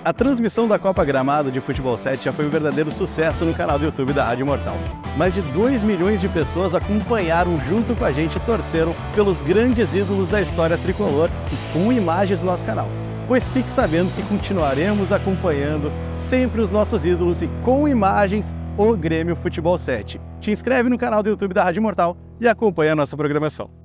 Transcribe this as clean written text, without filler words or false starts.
A transmissão da Copa Gramado de Futebol 7 já foi um verdadeiro sucesso no canal do YouTube da Rádio Imortal. Mais de 2 milhões de pessoas acompanharam junto com a gente e torceram pelos grandes ídolos da história tricolor e com imagens do nosso canal. Pois fique sabendo que continuaremos acompanhando sempre os nossos ídolos e com imagens o Grêmio Futebol 7. Te inscreve no canal do YouTube da Rádio Imortal e acompanha a nossa programação.